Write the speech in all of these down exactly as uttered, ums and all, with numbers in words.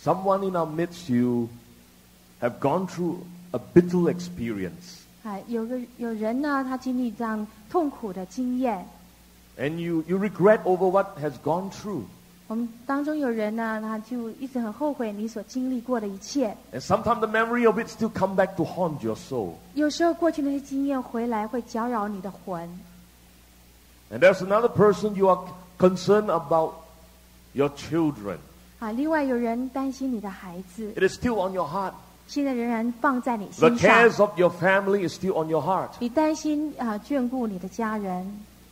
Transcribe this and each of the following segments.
Someone in our midst, you have gone through a bitter experience. 啊，有个有人呢，他经历这样痛苦的经验。 And you, you regret over what has gone through. 我们当中有人呢，他就一直很后悔你所经历过的一切。 And sometimes the memory of it still come back to haunt your soul. 有时候过去那些经验回来，会搅扰你的魂。 And there's another person you are concerned about your children. 啊，另外有人担心你的孩子， It is still on your heart. 现在仍然放在你 The 心上。 cares of your family is still on your heart. 你担心啊，眷顾你的家人。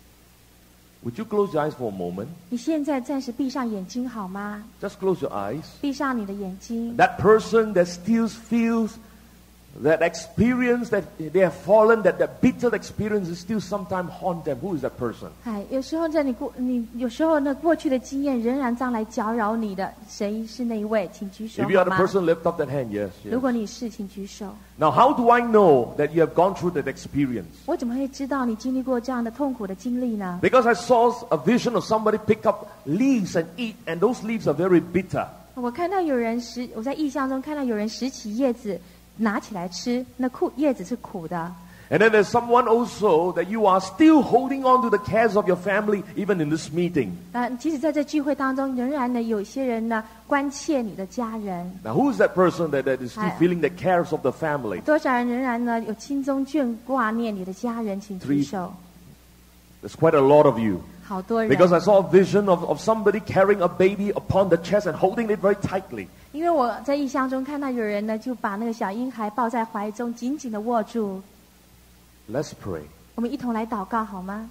Would you close your eyes for a moment? 你现在暂时闭上眼睛好吗？ Just close your eyes. 闭上你的眼睛。 That person that still feels that experience that they have fallen, that that bitter experience is still sometimes haunt them. Who is that person? 哎，有时候在你过，你有时候那过去的经验仍然将来搅扰你的，谁是那一位？请举手 If you are 好 the 吗？ person, lift up that hand. Yes, 如 yes. 果你是，请举手。 Now, how do I know that you have gone through that experience? 我怎么会知道你经历过这样的痛苦的经历呢？ Because I saw a vision of somebody pick up leaves and eat, and those leaves are very bitter. 我看到有人拾，我在意象中看到有人拾起叶子拿起来吃，那苦叶子是苦的。 And then there's someone also that you are still holding on to the cares of your family even in this meeting. 那即使在这聚会当中，仍然呢有些人呢关切你的家人。 Now, who is that person that, that is still I- feeling the cares of the family? 多少人仍然呢有心中眷挂念你的家人？请举手。 There's quite a lot of you. 好多人。 Because I saw a vision of, of somebody carrying a baby upon the chest and holding it very tightly. 因为我在异象中看到有人呢，就把那个小婴孩抱在怀中，紧紧的握住。 Let's pray. 我们一同来祷告好吗？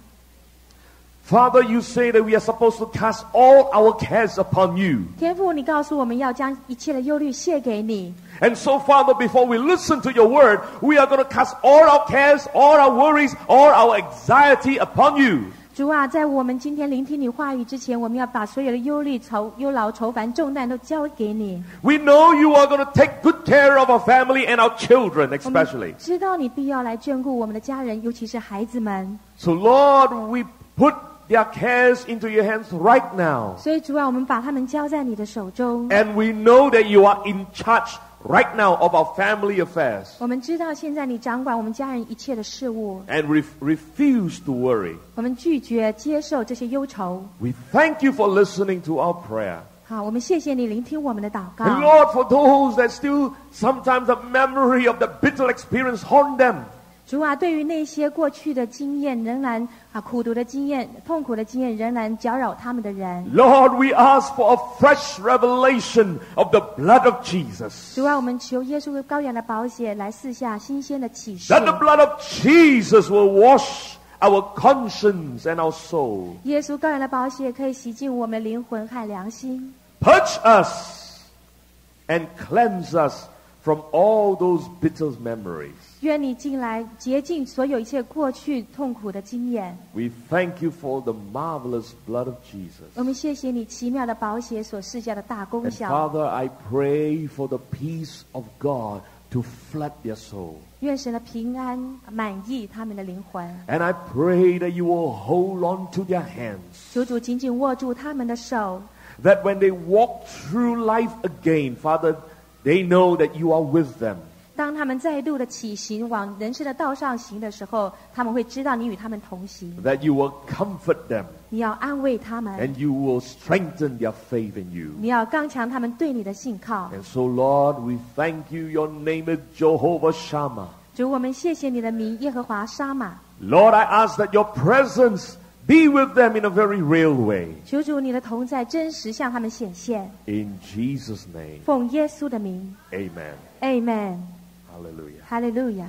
Father, you say that we are supposed to cast all our cares upon you. 天父，你告诉我们要将一切的忧虑卸给你。 And so, Father, before we listen to your word, we are going to cast all our cares, all our worries, all our anxiety upon you. 主啊，在我们今天聆听你话语之前，我们要把所有的忧虑、愁、忧劳、愁烦、重担都交给你。 We know you are going to take good care of our family and our children 我们 especially. 知道你必要来眷顾我们的家人，尤其是孩子们。 So, Lord, we put their cares into your hands right now. 所以主啊，我们把他们交在你的手中。 And we know that you are in charge right now of our family affairs. 我们知道现在你掌管我们家人一切的事物， And we refuse to worry. 我们拒绝接受这些忧愁。 We thank you for listening to our prayer. 好，我们谢谢你聆听我们的祷告。 And Lord, for those that still sometimes the memory of the bitter experience haunt them. 主啊，对于那些过去的经验，仍然啊苦读的经验、痛苦的经验，仍然搅扰他们的人， Lord, we ask for a fresh revelation of the blood of Jesus. 主啊，我们求耶稣羔羊的宝血来赐下新鲜的启示。 That the blood of Jesus will wash our conscience and our soul. 耶稣羔羊的宝血可以洗净我们灵魂和良心， Purge us and cleanse us from all those bitter memories. 愿你进来洁净所有一切过去痛苦的经验。 We thank you for the marvelous blood of Jesus. 我们谢谢你奇妙的宝血所施加的大功 And 效。 Father, I pray for the peace of God to flood their soul. 愿神的平安满溢他们的灵魂。 And I pray that you will hold on to their hands. 求主紧紧握住他们的手， That when they walk through life again, Father, they know that you are with them. 当他们再度的起行往人生的道上行的时候，他们会知道你与他们同行， That you will comfort them. 你要安慰他们， And you will strengthen their faith in you. 你要刚强他们对你的信靠。 And so, Lord, we thank you. Your name is Jehovah Shammah. 主，我们谢谢你的名，耶和华沙玛。 Lord, I ask that your presence be with them in a very real way. 求主你的同在真实向他们显现， In Jesus' name, 奉耶稣的名 amen. ，Amen， Hallelujah. 哈利路亚。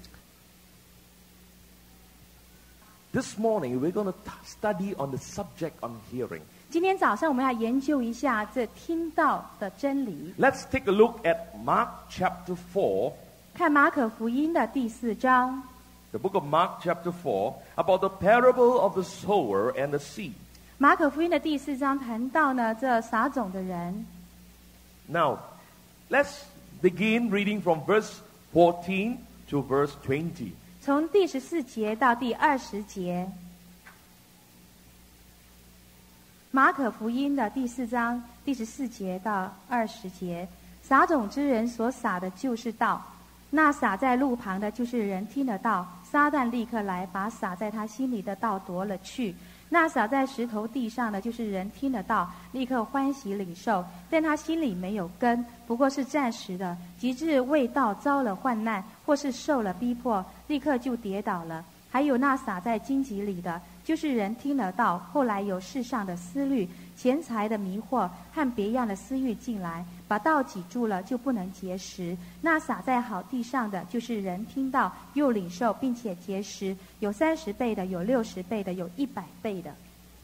This morning, we're going to study on the subject on hearing. 今天早上我们要研究一下这听到的真理。 Let's take a look at Mark chapter four, 看马可福音的第四章， the book of Mark chapter four, about the parable of the sower and the seed. 马可福音的第四章谈到呢这撒种的人。 Now, let's begin reading from verse fourteen to verse twenty. 从第十四节到第二十节， 马可福音的第四章第十四节到二十节，撒种之人所撒的就是道，那撒在路旁的就是人听得到，撒旦立刻来把撒在他心里的道夺了去。那撒在石头地上的就是人听得到，立刻欢喜领受，但他心里没有根，不过是暂时的，及至为道遭了患难，或是受了逼迫，立刻就跌倒了。还有那撒在荆棘里的，就是人听得到，后来有世上的思虑、钱财的迷惑和别样的私欲进来，把道挤住了，就不能结实。那撒在好地上的，就是人听到又领受，并且结实，有三十倍的，有六十倍的，有一百倍的。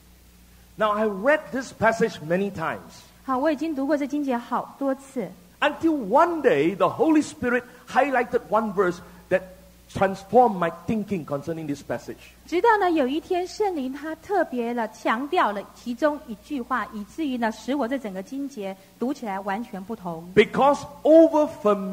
Now, I read this passage many times. 好，我已经读过这经节好多次。 Until one day, the Holy Spirit highlighted one verse that transformed my thinking concerning this passage. 直到呢有一天，圣灵他特别的强调了其中一句话，以至于呢使我这整个经节读起来完全不同。 Because over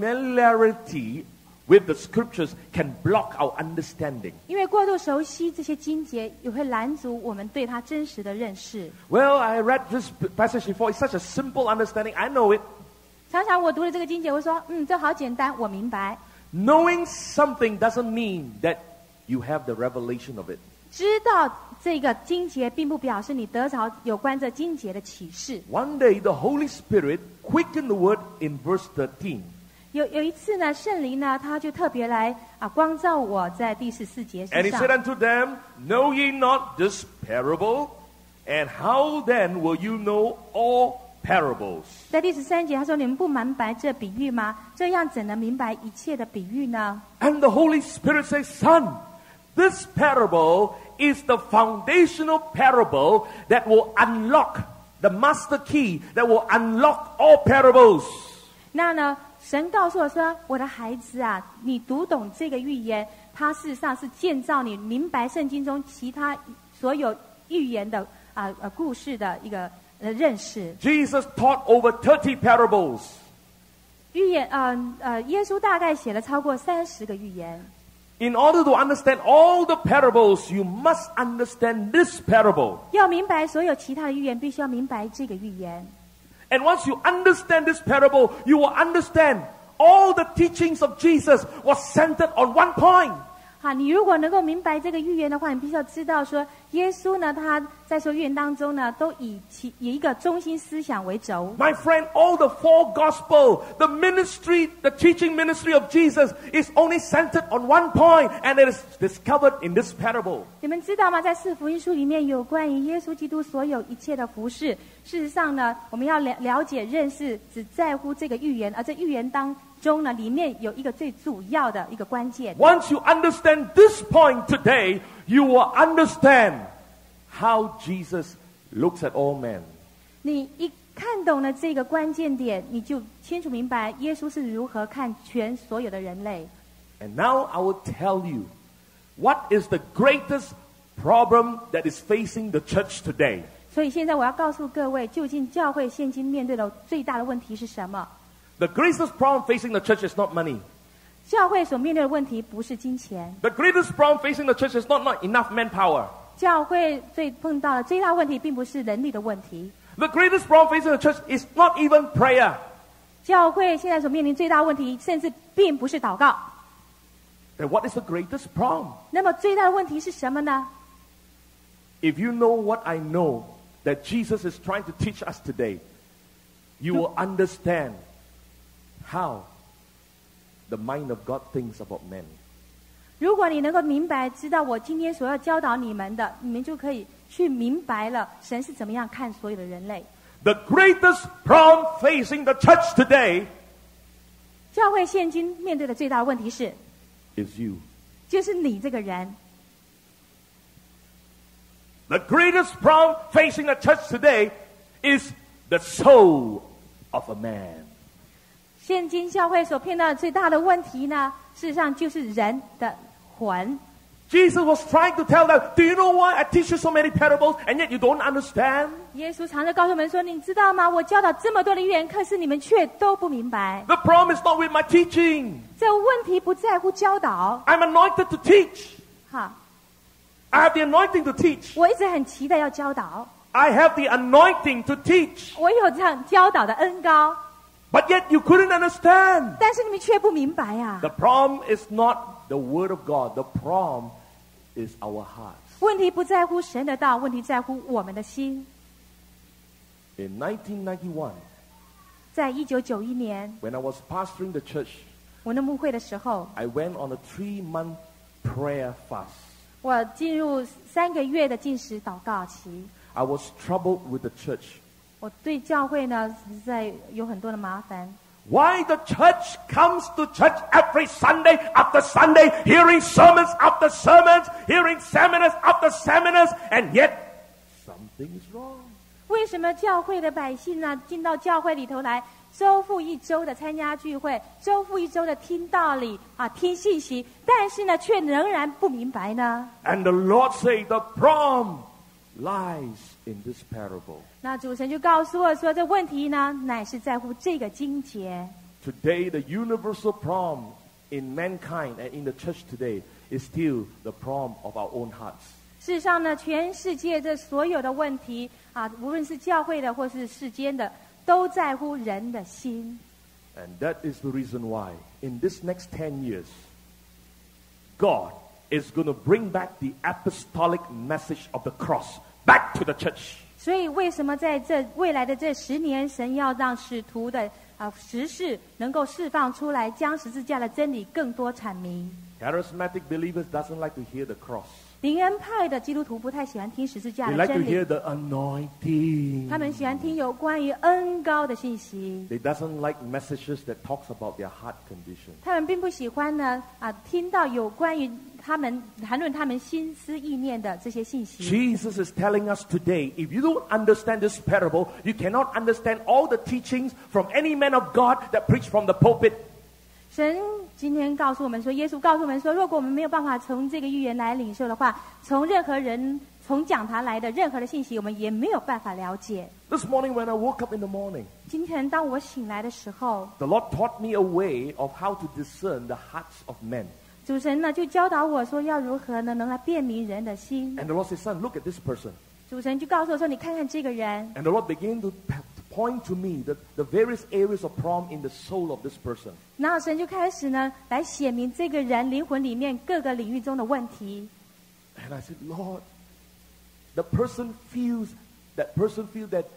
familiarity with the scriptures can block our understanding. 因为过度熟悉这些经节，也会拦阻我们对它真实的认识。 Well, I read this passage before. It's such a simple understanding. I know it. 常常我读了这个经节，我说，嗯，这好简单，我明白。 Knowing something doesn't mean that you have the revelation of it. 知道这个经节，并不表示你得着有关这经节的启示。 One day, the Holy Spirit quickened the word in verse thirteen. 有有一次呢，圣灵呢，他就特别来啊光照我，在第十四节 And he 上 said。unto them, Know ye not this parable? And how then will you know all parables? 在第十三节，他说：“你们不明白这比喻吗？这样怎能明白一切的比喻呢？” And the Holy Spirit says, Son, this parable is the foundational parable that will unlock the master key that will unlock all parables. 那呢，神告诉我说：“我的孩子啊，你读懂这个预言，它事实上是建造你明白圣经中其他所有预言的啊呃故事的一个呃认识。” Jesus taught over thirty parables. 预言，呃呃，耶稣大概写了超过三十个预言。 In order to understand all the parables, you must understand this parable. 要明白所有其他的预言，必须要明白这个预言。 And once you understand this parable, you will understand all the teachings of Jesus was centered on one point. 好，你如果能够明白这个预言的话，你必须要知道说，耶稣呢，他在说预言当中呢，都以其以一个中心思想为轴。 My friend, all the four gospel, the ministry, the teaching ministry of Jesus is only centered on one point, and it is discovered in this parable. 你们知道吗？在四福音书里面有关于耶稣基督所有一切的服事，事实上呢，我们要了了解认识，只在乎这个预言，而这预言当中呢，里面有一个最主要的一个关键。 Once you understand this point today, you will understand how Jesus looks at all men. 你一看懂了这个关键点，你就清楚明白耶稣是如何看全所有的人类。 And now I will tell you what is the greatest problem that is facing the church today. 所以现在我要告诉各位，究竟教会现今面对的最大的问题是什么？ The greatest problem facing the church is not money. 教会所面对的问题不是金钱， The greatest problem facing the church is not, not enough manpower. 教会最碰到的最大问题并不是人力的问题， The greatest problem facing the church is not even prayer. 教会现在所面临最大的问题，甚至并不是祷告。 Then what is the greatest problem? 那么最大的问题是什么呢？ If you know what I know that Jesus is trying to teach us today, you will understand how the mind of God thinks about men. 如果你能够明白，知道我今天所要教导你们的，你们就可以去明白了神是怎么样看所有的人类。 The greatest problem facing the church today 教会现今面对的最大的问题是， is you. 就是你这个人。 The greatest problem facing the church today is the soul of a man. 现今教会所碰到的最大的问题呢，事实上就是人的魂。 Jesus was trying to tell them, do you know why I teach you so many parables and yet you don't understand? 耶稣常常告诉我们说：“你知道吗？我教导这么多的预言，可是你们却都不明白。 The problem is not with my teaching. 这个问题不在乎教导， I'm anointed to teach. 哈， I have the anointing to teach. 我一直很期待要教导， I have the anointing to teach. 我有这样教导的恩膏， But yet you couldn't understand. 但是你们却不明白啊。 The problem is not the word of God. The problem is our hearts. 问题不在乎神的道，问题在乎我们的心。 In nineteen ninety-one, 在一九九一年， when I was pastoring the church, 我那牧会的时候， I went on a three-month prayer fast. 我进入三个月的禁食祷告期。 I was troubled with the church. 我对教会呢，实在有很多的麻烦。 Why the church comes to church every Sunday after Sunday, hearing sermons after sermons, hearing seminars after seminars, and yet something is wrong. 为什么教会的百姓呢，进到教会里头来，周复一周的参加聚会，周复一周的听道理啊，听信息，但是呢，却仍然不明白呢？ And the Lord said, the problem lies in this parable. 那主神就告诉我说，这问题呢，乃是在乎这个经节。 Today, the universal problem in mankind and in the church today is still the problem of our own hearts. 事实上呢，全世界这所有的问题啊，无论是教会的或是世间的，都在乎人的心。 And that is the reason why in this next ten years, God is going to bring back the apostolic message of the cross back to the church. 所以，为什么在这未来的这十年，神要让使徒的啊实事能够释放出来，将十字架的真理更多阐明？ Charismatic believers doesn't like to hear the cross. 灵恩派的基督徒不太喜欢听十字架 They 的 like to 真 hear 理， the anointing. 他们喜欢听有关于恩高的信息。 They doesn't like messages that talks about their heart condition. 他们并不喜欢呢啊，听到有关于他们谈论他们心思意念的这些信息。 Jesus is telling us today, if you don't understand this parable, you cannot understand all the teachings from any man of God that preach from the pulpit. 神今天告诉我们说，耶稣告诉我们说，如果我们没有办法从这个预言来领受的话，从任何人从讲坛来的任何的信息，我们也没有办法了解。 This morning when I woke up in the morning, 今天当我醒来的时候， the Lord taught me a way of how to discern the hearts of men. 主神呢就教导我说，要如何呢能来辨明人的心。 And the Lord said, son, look at this person. 主神就告诉我说，你看看这个人。 And the Lord began to point to me the, the various areas of problem in the soul of this person. 然后神就开始呢来写明这个人灵魂里面各个领域中的问题。 And I said, Lord, the person feels, that person feels that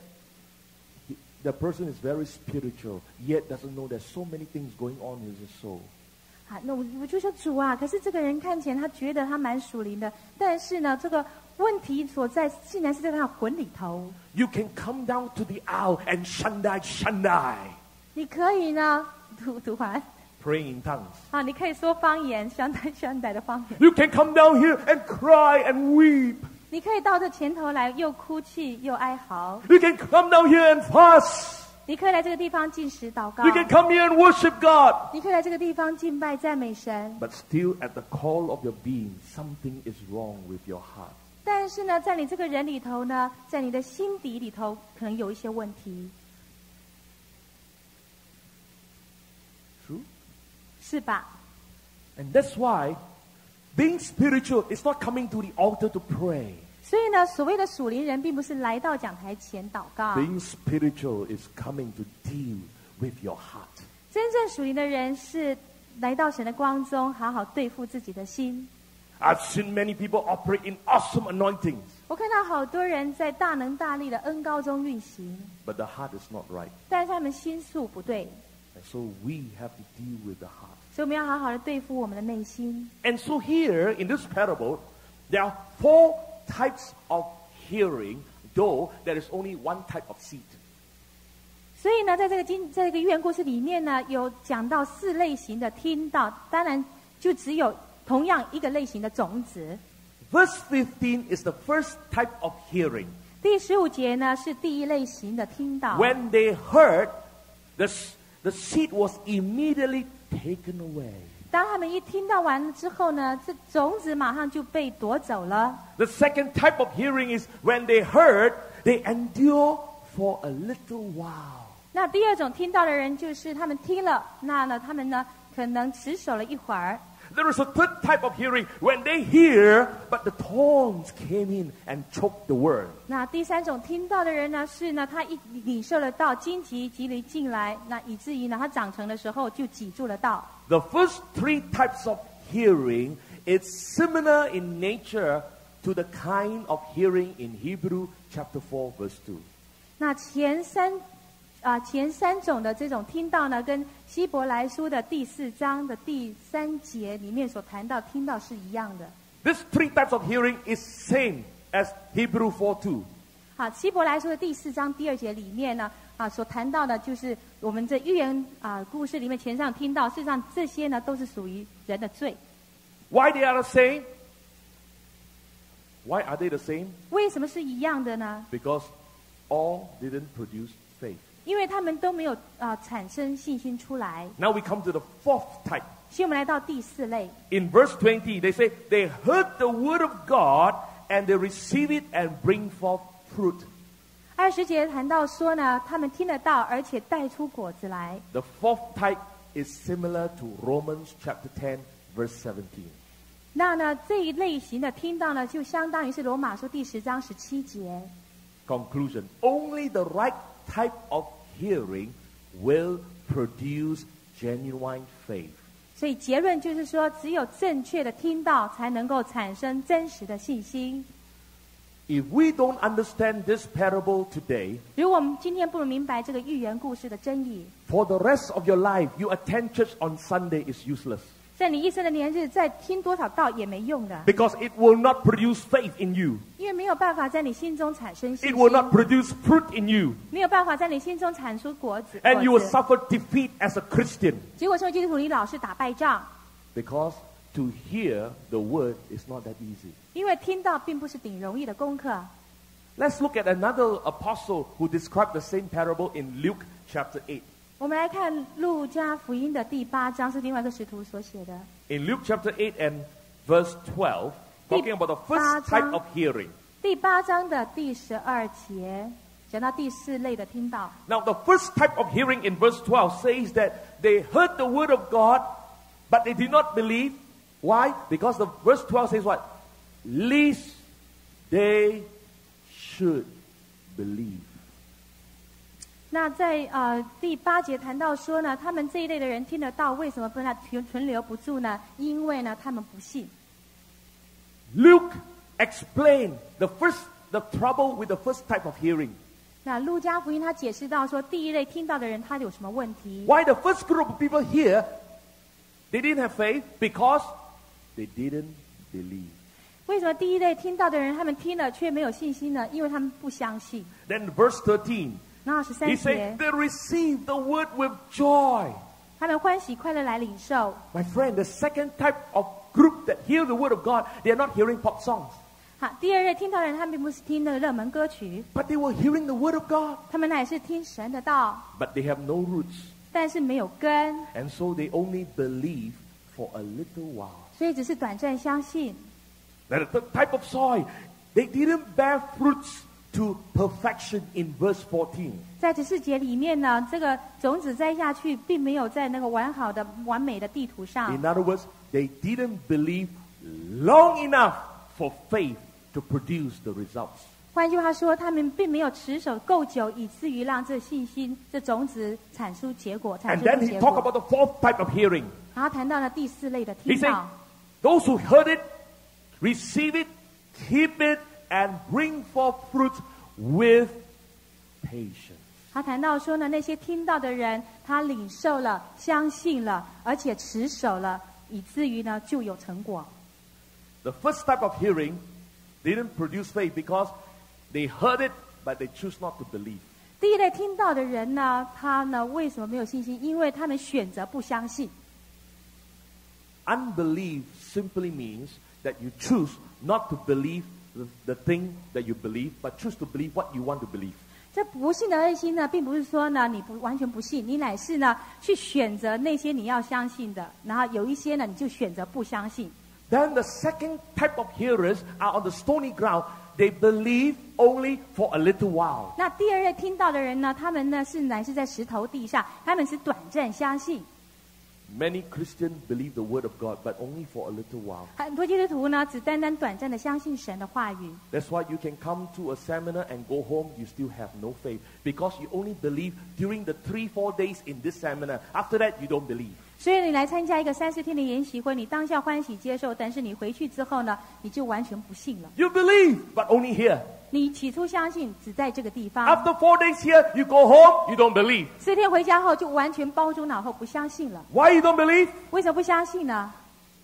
he, the person is very spiritual, yet doesn't know there's so many things going on in his soul. 啊，那我我就说主啊，可是这个人看起来他觉得他蛮属灵的，但是呢，这个问题所在竟然是在他的魂里头。 You can come down to the aisle and shandai, shandai, 你可以呢读读完 praying in tongues. 啊，你可以说方言，相代相代的方言。 You can come down here and cry and weep. 你可以到这前头来，又哭泣又哀嚎。 You can come down here and fast. 你可以来这个地方进食祷告。 You can come here and worship God. 你可以来这个地方敬拜赞美神。 But still at the call of your being, something is wrong with your heart. 但是呢，在你这个人里头呢，在你的心底里头，可能有一些问题， True? 是吧？ And that's why being spiritual is not coming to the altar to pray. 所以呢，所谓的属灵人，并不是来到讲台前祷告。 Being spiritual is coming to deal with your heart. 真正属灵的人是来到神的光中，好好对付自己的心。 I've seen many people operate in awesome anointings, 我看到好多人在大能大力的恩膏中运行， but the heart is not right. 但是他们心术不对， And so we have to deal with the heart. 所以我们要好好的对付我们的内心。 And so here in this parable, there are four types of hearing, though there is only one type of seed. 所以呢，在这个经在这个寓言故事里面呢，有讲到四类型的听到，当然就只有同样一个类型的种子。 Verse fifteen is the first type of hearing. 第十五节呢是第一类型的听到。 When they heard, the, the seed was immediately taken away. 当他们一听到完了之后呢，这种子马上就被夺走了。 The second type of hearing is when they heard, they endure for a little while. 那第二种听到的人就是他们听了，那呢他们呢可能持守了一会儿。 There is a third type of hearing when they hear, but the thorns came in and choked the word. 那第三种听到的人呢，是呢，他一领受了道，荆棘棘离进来，那以至于呢，他长成的时候就挤住了道。 The first three types of hearing is similar in nature to the kind of hearing in Hebrew chapter four verse two. 那前三啊、呃、前三种的这种听到呢，跟希伯来书的第四章的第三节里面所谈到听到是一样的。 These three types of hearing is same as Hebrew four two. 好，希伯来书的第四章第二节里面呢，啊所谈到的就是我们这寓言啊故事里面前上听到，事实上这些呢都是属于人的罪。 Why they are the same? Why are they the same? 为什么是一样的呢？ Because all didn't produce faith. 因为他们都没有啊产生信心出来。 Now we come to the fourth type. 所以我们来到第四类。 In verse twenty, they say, they heard the word of God and they receive it and bring forth fruit. 二十节谈到说呢，他们听得到，而且带出果子来。 The fourth type is similar to Romans chapter ten, verse seventeen. 那呢这一类型的听到呢，就相当于是罗马书第十章十七节。 Conclusion. Only the right type of hearing will produce genuine faith. 所以结论就是说，只有正确的听到，才能够产生真实的信心。 If we don't understand this parable today, 如果我们今天不能明白这个寓言故事的真意， for the rest of your life, you attend church on Sunday is useless. 在你一生的年日，再听多少道也没用的， Because it will not produce faith in you. 因为没有办法在你心中产生信 It 心， will not produce fruit in you. 没有办法在你心中产出果子。 And you 果 will 子 suffer defeat as a Christian. 结果成为基督徒，你老是打败仗， Because to hear the word is not that easy. 因为听到并不是顶容易的功课。 Let's look at another apostle who described the same parable in Luke chapter eight. 我们来看路加福音的第八章，是另外一个使徒所写的。 In Luke chapter eight and verse twelve, talking about the first type of hearing. 第八章的第十二节，讲到第四类的听到。 Now, the first type of hearing in verse twelve says that they heard the word of God, but they did not believe. Why? Because the verse twelve says what? Lest they should believe. 那在呃第八节谈到说呢，他们这一类的人听得到，为什么不那存存留不住呢？因为呢，他们不信。 Luke explained the first, the trouble with the first type of hearing. 那路加福音他解释到说，第一类听到的人他有什么问题？ Why the first group of people here, they didn't have faith? Because they didn't believe. 为什么第一类听到的人他们听了却没有信心呢？因为他们不相信。 Then verse thirteen, 然后十 he 三 said, 节， they received the word with joy. 他们欢喜快乐来领受。 My friend, the second type of group that hear the word of God, they are not hearing pop songs, 好，第二类听到的人，他们并不是听那个热门歌曲， but they were hearing the word of God, 他们乃是听神的道， but they have no roots. 但是没有根， And so they only believe for a little while. 所以只是短暂相信。 That the type of soil, they didn't bear fruits to perfection in verse fourteen. 在十四节里面呢，这个种子栽下去，并没有在那个完好的、完美的地图上。 In other words, they didn't believe long enough for faith to produce the results. 换句话说，他们并没有持守够久，以至于让这信心、这种子产出结果，产 And 出 then 出 he 结 talked 果。 about the fourth type of hearing. 然后谈到了第四类的 He 听 said, 到， those who heard it, receive it, keep it, and bring forth fruit with patience. 他谈到说呢，那些听到的人，他领受了、相信了，而且持守了，以至于呢就有成果。 The first type of hearing didn't produce faith because they heard it, but they choose not to believe. 第一类听到的人呢，他呢为什么没有信心？因为他们选择不相信。 Unbelief simply means that you choose not to believe the, the thing that you believe, but choose to believe what you want to believe. 这不信的爱心呢，并不是说呢你不完全不信，你乃是呢去选择那些你要相信的，然后有一些呢你就选择不相信。 Then the second type of hearers are on the stony ground. They believe only for a little while. 那第二类听到的人呢，他们呢是乃是在石头地上，他们是短暂相信。 Many Christians believe the word of God, but only for a little while. 很多基督徒呢，只单单短暂的相信神的话语。 That's why you can come to a seminar and go home, you still have no faith. Because you only believe during the three, four days in this seminar. After that, you don't believe. 所以你来参加一个三四天的研习会，你当下欢喜接受，但是你回去之后呢，你就完全不信了。 You believe, but only here. 你起初相信，只在这个地方。 After four days here, you go home, you don't believe. 四天回家后就完全包住脑后，不相信了。 Why you don't believe? 为什么不相信呢？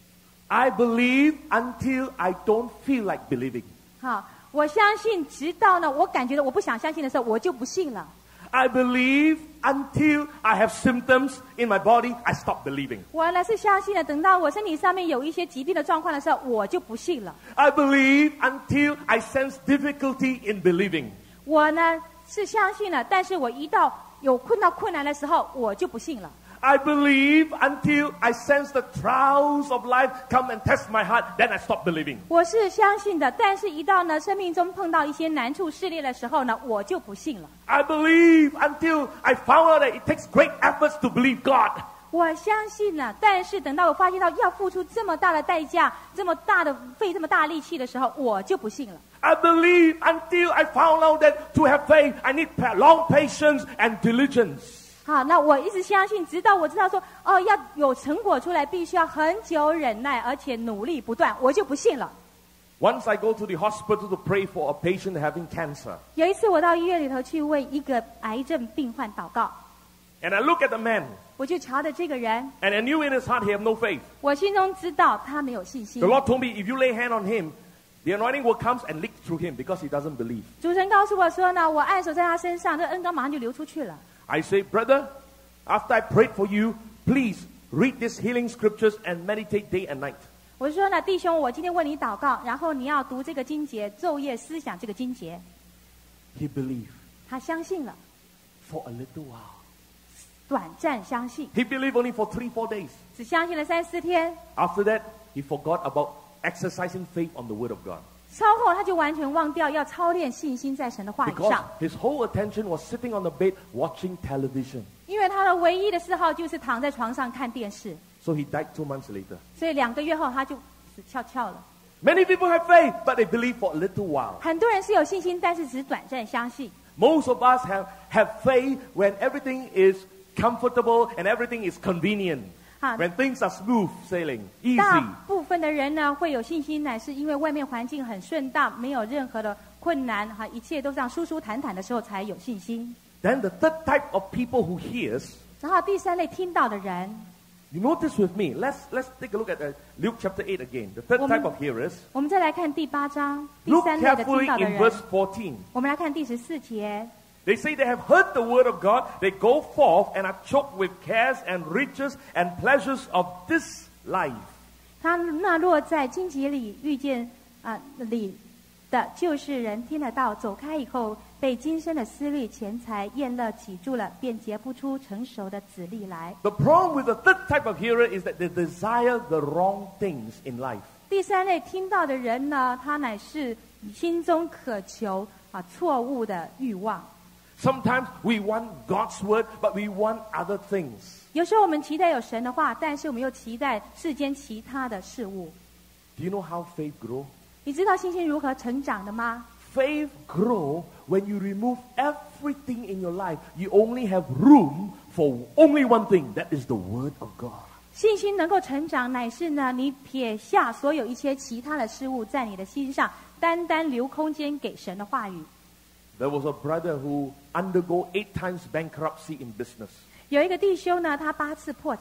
I believe until I don't feel like believing. 好，我相信，直到呢，我感觉到我不想相信的时候，我就不信了。 I believe until I have symptoms in my body, I stop believing. 我呢是相信了，等到我身体上面有一些疾病的状况的时候，我就不信了。 I believe until I sense difficulty in believing. 我呢是相信了，但是我一到有困到困难的时候，我就不信了。 I believe until I sense the trials of life come and test my heart, then I stop believing. 我是相信的，但是一到呢生命中碰到一些难处试炼的时候呢，我就不信了。 I believe until I found out that it takes great efforts to believe God. 我相信了，但是等到我发现到要付出这么大的代价，这么大的费这么大力气的时候，我就不信了。 I believe until I found out that to have faith, I need pa- long patience and diligence. 好，那我一直相信，直到我知道说，哦，要有成果出来，必须要很久忍耐，而且努力不断，我就不信了。 Once I go to the hospital to pray for a patient having cancer, 有一次我到医院里头去为一个癌症病患祷告， and I look at the man, 我就瞧着这个人， and I knew in his heart he had no faith. 我心中知道他没有信心 The。Lord told me, if you lay hand on him, the anointing will come and leak through him because he doesn't believe. 主神告诉我说呢，我按手在他身上，这恩膏马上就流出去了。 I say, brother, after I prayed for you, please read these healing scriptures and meditate day and night. 我说呢，弟兄，我今天为你祷告，然后你要读这个经节，昼夜思想这个经节。 He believed 他相信了， for a little while. 短暂相信， He believed only for three, four days. 只相信了三四天， After that, he forgot about exercising faith on the word of God. 稍后他就完全忘掉要操练信心在神的话语 Because 上， his whole attention was sitting on the bed watching television. 因为他的唯一的嗜好就是躺在床上看电视， So he died two months later. 所以两个月后他就死翘翘了。 Many people have faith, but they believe for a little while. 很多人是有信心，但是只短暂相信。 Most of us have, have faith when everything is comfortable and everything is convenient. 好， When things are smooth sailing, 大 easy. 部分的人呢会有信心，乃是因为外面环境很顺当，没有任何的困难，哈，一切都这样舒舒坦坦的时候才有信心。 Then the third type of people who hears, 然后第三类听到的人， you notice with me. Let's let's take a look at uh, Luke chapter eight again. The third Woman- type of hearers. 我们再来看第八章第 Look 三类的听 carefully 到的 in 人。 verse fourteen. 我们来看第十四节， They say they have heard the word of God. They go forth and are choked with cares and riches and pleasures of this life. 他那落在荆棘里遇见啊、里的，就是人听得到，走开以后，被今生的私利、钱财、宴乐挤住了，便结不出成熟的子粒来。 The problem with the third type of hearer is that they desire the wrong things in life. 第三类听到的人呢，他乃是心中渴求啊错误的欲望。 Sometimes we want God's word, but we want other things. 有时候我们期待有神的话，但是我们又期待世间其他的事物。 Do you know how faith grows? 你知道信心如何成长的吗？ Faith grows when you remove everything in your life. You only have room for only one thing. That is the word of God. 信心能够成长，乃是呢，你撇下所有一切其他的事物，在你的心上，单单留空间给神的话语。 There was a brother who undergo eight times bankruptcy in business. 有一个弟兄呢，他八次破产，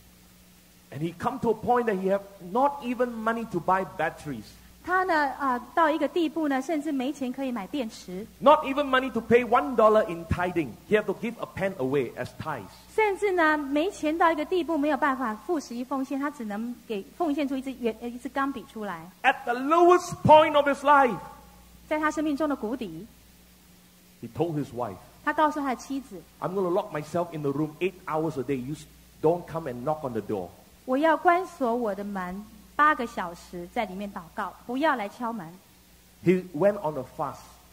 And he come to a point that he have not even money to buy batteries. 他呢啊、呃到一个地步呢，甚至没钱可以买电池， Not even money to pay one dollar in tithing. He have to give a pen away as tithes. 甚至呢没钱到一个地步，没有办法付十一奉献，他只能给奉献出一支圆呃一支钢笔出来。 At the lowest point of his life, 在他生命中的谷底， he told his wife, 他告诉他的妻子 I'm going to lock myself in the room eight hours a day. You s- don't come and knock on the door.：“ 我要关锁我的门八个小时，在里面祷告，不要来敲门。 He went on a fast, ”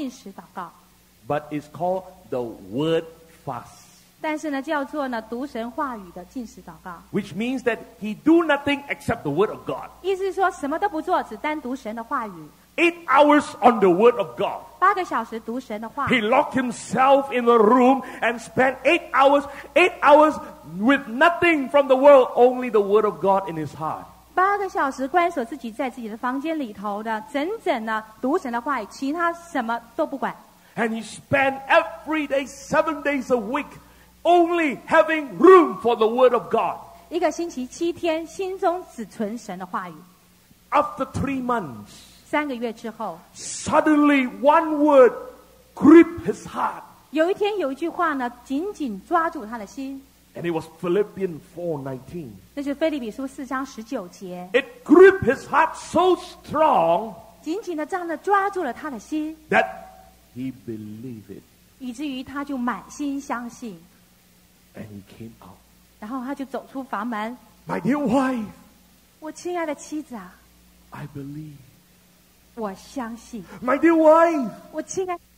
他禁食祷告， but it's called the word fast. 但是呢，叫做呢读神话语的禁食祷告， which means that he do nothing except the word of God. 意思是说什么都不做，只单读神的话语， Eight hours on the word of God. 八个小时读神的话 He locked himself in a room and spent eight hours, eight hours with nothing from the world, only the word of God in his heart. 八个小时关锁自己在自己的房间里头的，整整呢读神的话语，其他什么都不管。 And he spent every day, seven days a week, only having room for the word of God. 一个星期七天，心中只存神的话语。 After three months, 三个月之后， suddenly one word gripped his heart. 有一天有一句话呢，紧紧抓住他的心， And it was Philippians four nineteen. 那就是腓立比书四章十九节， It gripped his heart so strong 紧紧的这样的抓住了他的心， that he believed it. 以至于他就满心相信， And he came out. 然后他就走出房门。 My dear wife, 我亲爱的妻子啊， I believe. 我相信。 My dear wife, 我亲爱。